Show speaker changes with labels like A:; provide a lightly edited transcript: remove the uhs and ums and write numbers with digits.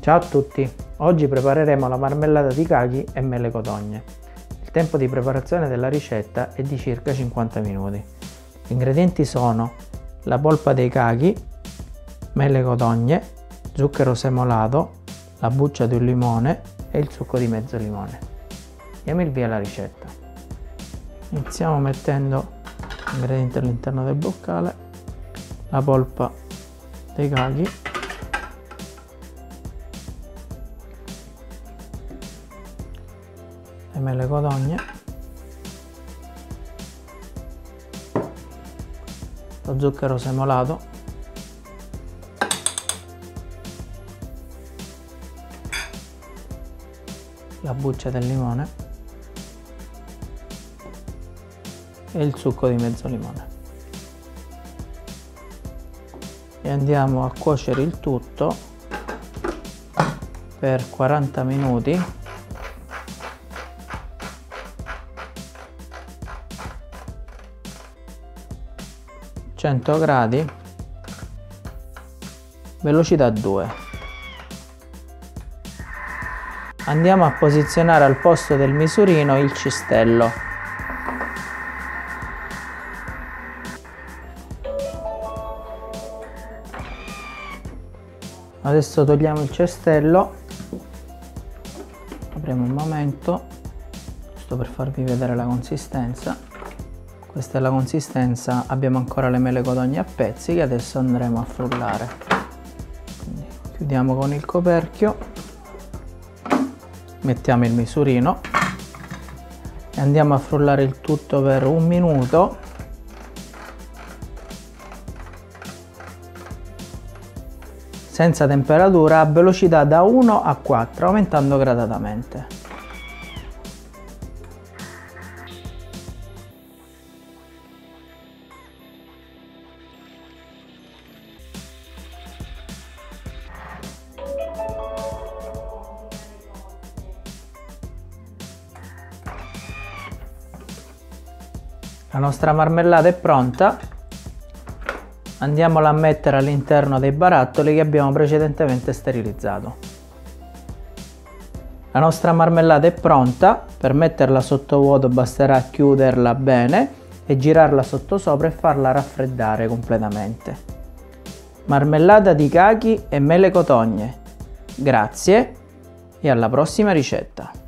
A: Ciao a tutti, oggi prepareremo la marmellata di cachi e mele cotogne. Il tempo di preparazione della ricetta è di circa 50 minuti. Gli ingredienti sono la polpa dei cachi, mele cotogne, zucchero semolato, la buccia di un limone e il succo di mezzo limone. Diamo il via alla ricetta. Iniziamo mettendo gli ingredienti all'interno del boccale, la polpa dei cachi, le mele cotogne, lo zucchero semolato, la buccia del limone e il succo di mezzo limone. E andiamo a cuocere il tutto per 40 minuti . 100 gradi, velocità 2. Andiamo a posizionare al posto del misurino il cistello. Adesso togliamo il cestello, apriamo un momento, giusto per farvi vedere la consistenza. Questa è la consistenza, abbiamo ancora le mele cotogne a pezzi che adesso andremo a frullare. Quindi chiudiamo con il coperchio, mettiamo il misurino e andiamo a frullare il tutto per 1 minuto . Senza temperatura, a velocità da 1 a 4, aumentando gradatamente. La nostra marmellata è pronta, andiamola a mettere all'interno dei barattoli che abbiamo precedentemente sterilizzato. La nostra marmellata è pronta, per metterla sottovuoto basterà chiuderla bene e girarla sottosopra e farla raffreddare completamente. Marmellata di cachi e mele cotogne. Grazie e alla prossima ricetta!